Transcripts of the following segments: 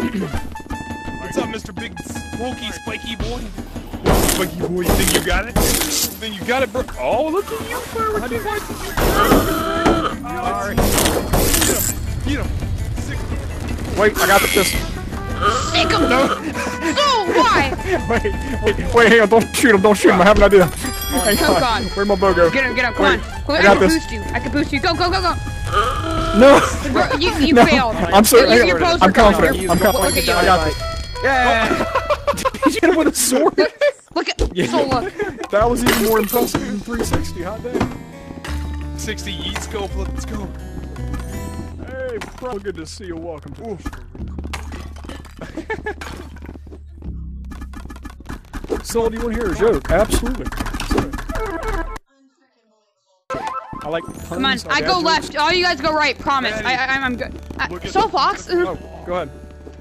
What's up, Mr. Big Smoky Spiky Boy? Spiky Boy, you think you got it? You think you got it, bro? Oh, look at you, bro. What you want? Get him. Wait, I got the pistol. Sick him! No. So, why? Wait, hang on, don't shoot him, I have an idea. Hang Oh, God. Where'd my bow go? Get him, come on. I I got can this. boost you. I can boost you. Go. No! Bro, you No, failed. I'm sorry, Your pros I'm are gone. confident, Look at you. I got this. Yeah. Did you hit him with a sword? Look at so look. That was even more impressive than 360, hot damn. 60 yeet scope, let's go. Hey, bro, good to see you, welcome to the So, do you want to hear a joke? Absolutely. I like puns. Come on, I go left. All you guys go right. Promise. I'm good. Soulfox. Oh, go ahead.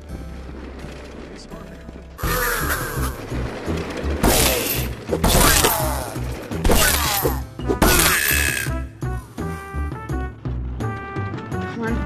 Come on.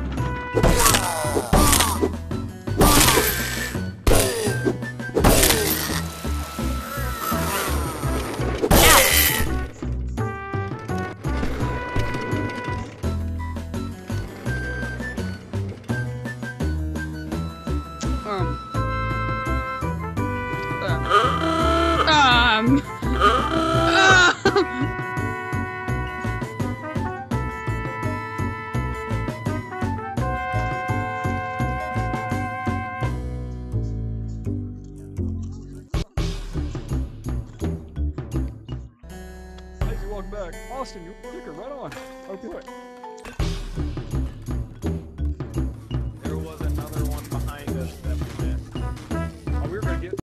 Welcome back. Austin, you're right on. Hope you like it.